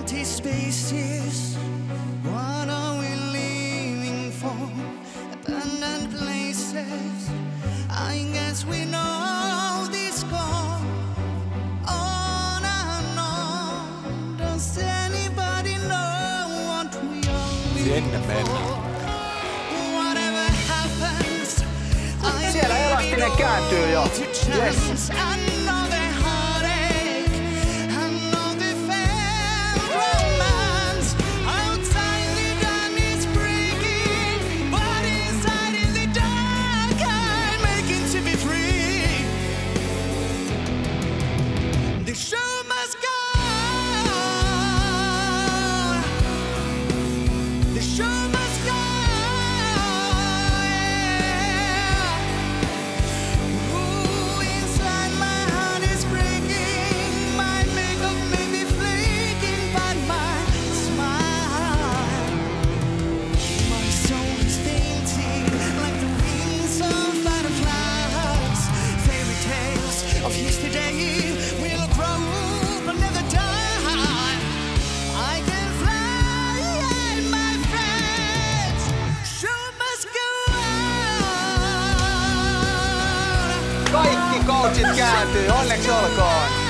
empty spaces. What are we leaving for? Abandoned places. I guess we know this goes on and on. Does anybody know what we are Sinne mennään. Whatever happens, Siellä elastinen kääntyy jo. Yes. Kaikki coachit kääntyy, onneksi olkoon!